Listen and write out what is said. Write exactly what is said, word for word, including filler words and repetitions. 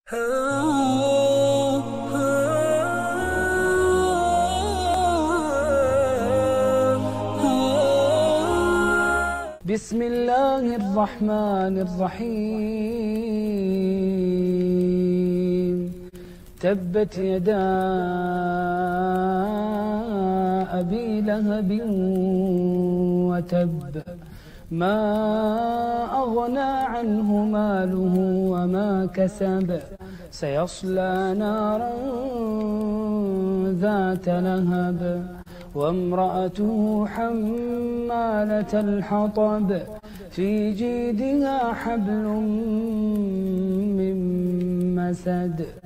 بسم الله الرحمن الرحيم. تبت يدا أبي لهب وتب، ما أغنى عنه ماله وما كسب، سيصلى نارا ذات لهب، وامرأته حمالة الحطب، في جيدها حبل من مسد.